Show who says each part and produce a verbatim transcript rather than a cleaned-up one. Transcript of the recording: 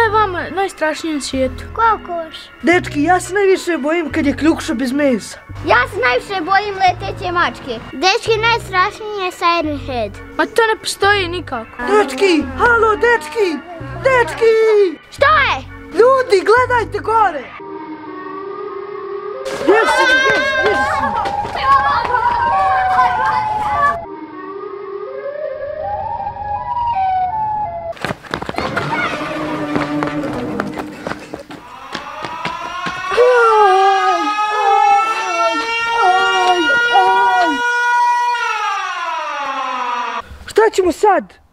Speaker 1: je vama najstrašnije na svijetu?
Speaker 2: Kokoš.
Speaker 3: Dečki, ja se najviše bojim kad je ključa bez mesa.
Speaker 2: Ja se najviše bojim leteće mačke. Dečki, najstrašnije je Siren Head.
Speaker 1: Ma to ne postoji nikako.
Speaker 3: Dečki, halo, dečki, dečki!
Speaker 2: Što je?
Speaker 3: Ljudi, gledajte gore! Gdje si, gdje si, gdje si? Šta ćemo sad?